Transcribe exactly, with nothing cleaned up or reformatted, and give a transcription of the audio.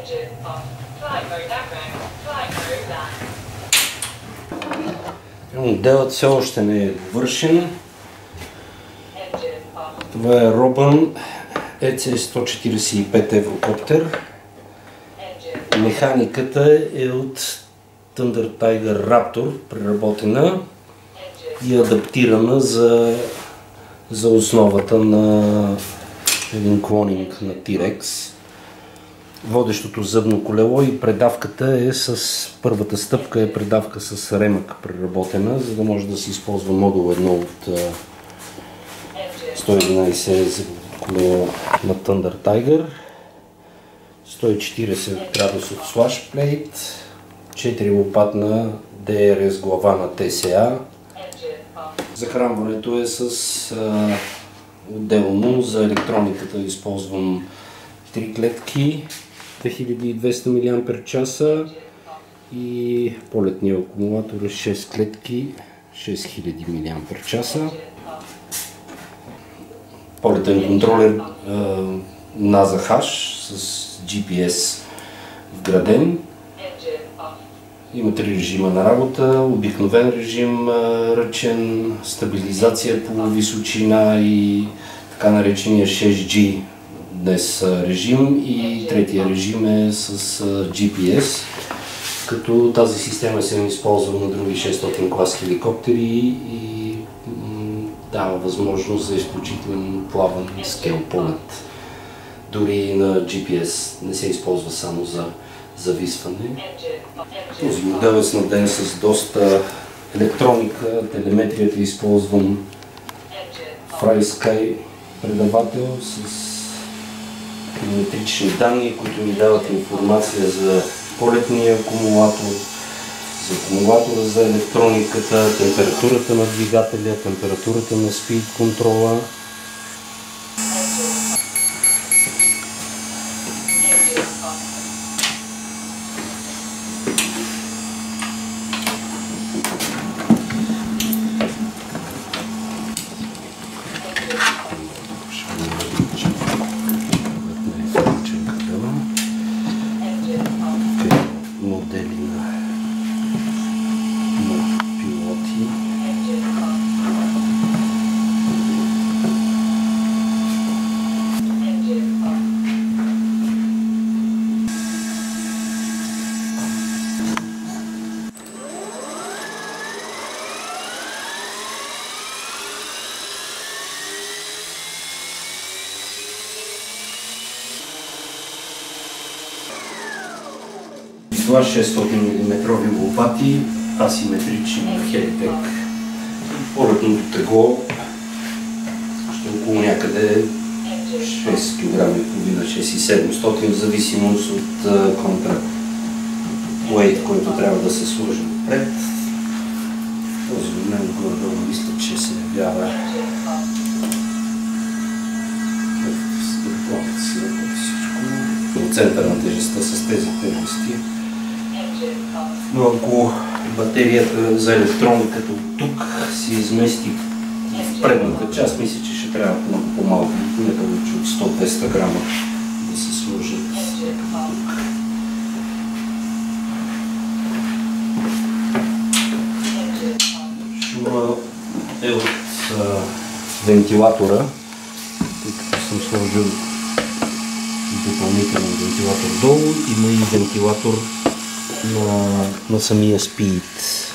Моделът все още не е довършен. Това е Робън Е Це сто четиридесет и пет Еврокоптер. Механиката е от Thunder Tiger Raptor, преработена и адаптирана за, за основата на един клонинг на T-Rex. Водещото зъбно колело и предавката е с първата стъпка е предавка с ремък преработена, за да може да се използва модул едно от сто и единадесет за колело на Thunder Tiger. сто и четиридесет градусов слаш плейт, четири лопатна Д Р С глава на Т С А. Захранването е с а, отделно за електрониката използвам три клетки две хиляди и двеста милиампер-часа и полетния акумулатор е шест клетки шест хиляди милиампер-часа. Полетен контролер NASA Hash с Джи Пи Ес вграден. Има три режима на работа, обикновен режим, ръчен, стабилизация по височина и така наречения шест джи днес режим, и третия режим е с Джи Пи Ес, като тази система се използва на други шестстотин клас хеликоптери и дава възможност за изключително плавен скел полет. Дори на Джи Пи Ес не се използва само за зависване. Този модел е снабден с доста електроника, телеметрията използвам FrySky предавател с телеметрични данни, които ми дават информация за полетния акумулатор, за акумулатора, за електрониката, температурата на двигателя, температурата на спид контрола. Модели на, на пилоти. Това шестстотин милиметрови лопати, асиметрични в Хелитек. Полетното тегло ще около някъде шест килограма и половина, шест хиляди и седемстотин, в зависимост от контракт уейт, който трябва да се сложи напред. В този момент горе-долу мисля, че се явява в центъра на тежестта с тези тежести. Но ако батерията за електрониката от тук се измести в предната част, мисля, че ще трябва много по-малко, не повече от сто до двеста грама да се сложат тук. Шума е от а, вентилатора, тъй като съм сложил допълнителен вентилатор долу, има и вентилатор на, на самия спид.